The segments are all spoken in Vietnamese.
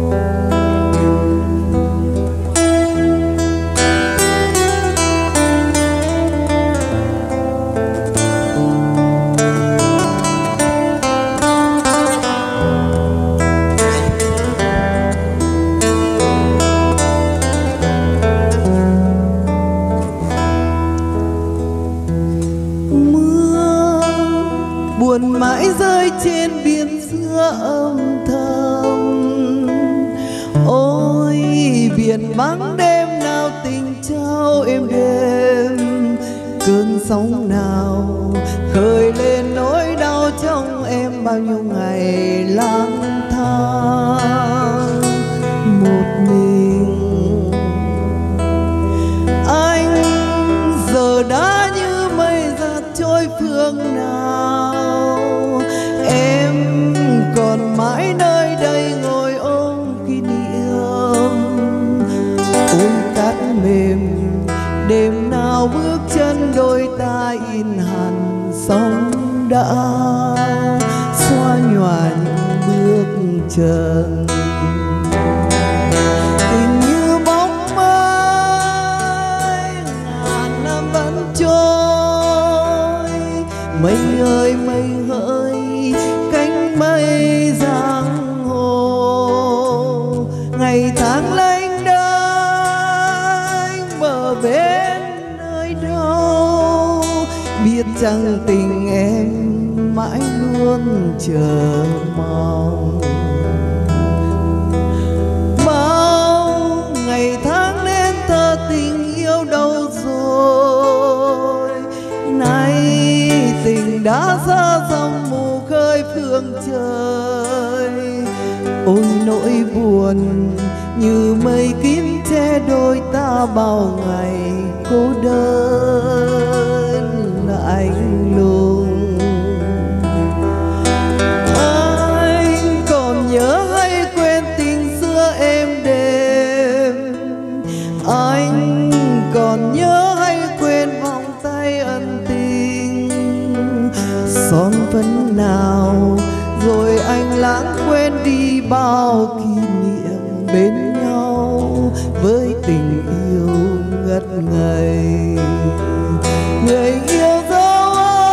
buồn mãi rơi trên biển xưa âm thầm. Ôi biển vắng đêm nào tình trao êm đêm, cơn sóng nào khơi lên nỗi đau trong em bao nhiêu ngày lang thang một mình. Anh giờ đã như mây giạt trôi phương nào, em còn mãi nơi đây ngồi ôm kỷ niệm. Ôm cát mềm đêm nào bước chân đôi ta in hằn sóng đã xóa nhòa những bước chân. Tình như bóng mây ngàn năm vẫn trôi, mây ơi mây hỡi cánh mây giang hồ. Ngày tháng lênh đênh bờ bên nơi đâu, biết chăng tình em mãi luôn chờ mong. Bao ngày tháng nên thơ tình yêu đâu rồi, nay tình đã xa dòng mù khơi phương trời. Ôi nỗi buồn như mây kín che đôi ta bao ngày cô đơn lạnh lùng. Anh còn nhớ hay quên tình xưa êm đềm, anh còn nhớ hay quên vòng tay ân tình. Son phấn nào rồi anh lãng quên đi bao kỷ niệm bên nhau với tình yêu ngất ngây. Người yêu dấu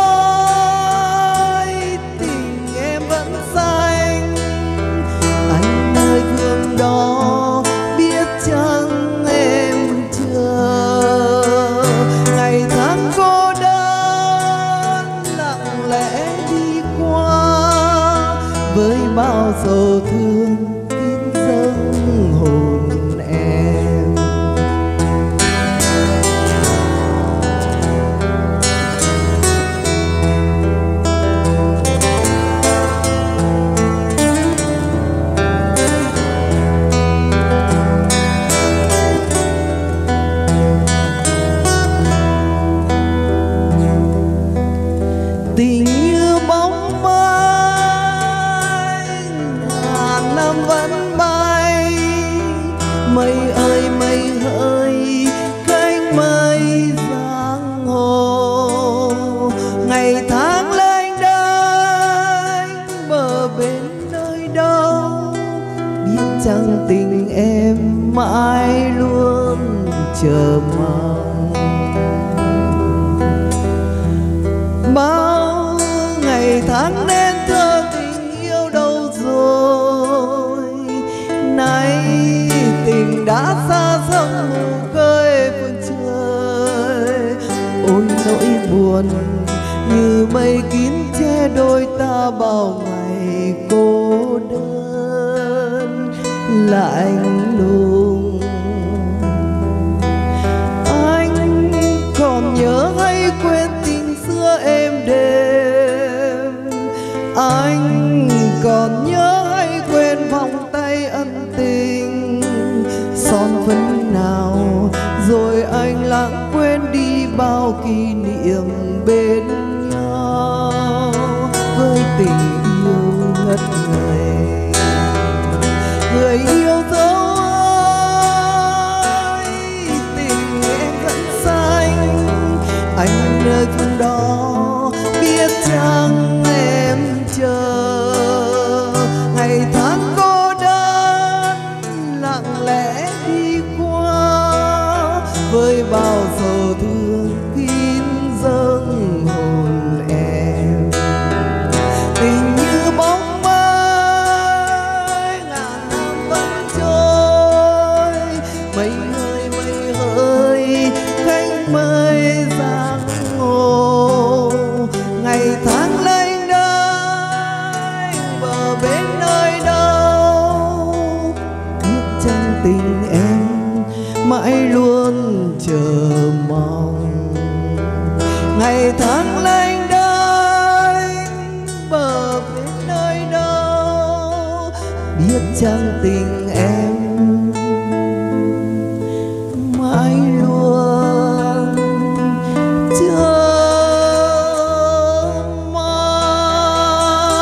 ơi tình em vẫn xanh, anh nơi phương đó biết chăng em chờ. Ngày tháng cô đơn lặng lẽ đi qua với bao sầu thương kín dâng hồn em. Tình như bóng mây ngàn năm vẫn bay, mây ơi mây hỡi cánh mây giang hồ. Ngày tháng lênh đênh bờ bên nơi đâu, biết chăng tình em mãi luôn chờ mong. Bao ngày tháng nên thơ tình yêu đâu rồi, nay tình đã xa sông mù khơi phương trời. Ôi nỗi buồn như mây kín che đôi ta bao ngày cô đơn lạnh lùng. Anh còn nhớ hay quên tình xưa êm đềm, anh còn nhớ hay quên vòng tay ân tình. Son phấn nào rồi anh lãng quên đi bao kỷ niệm bên nhau với tình yêu ngất ngây. Người yêu dấu ơi tình em vẫn xanh, anh nơi phương đó biết chăng em chờ. Ngày tháng cô đơn tình em mãi luôn chờ mong. Ngày tháng lênh đênh bờ bên nơi đâu, biết chăng tình em mãi luôn chờ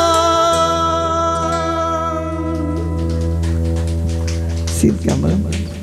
mong. Xin cảm ơn.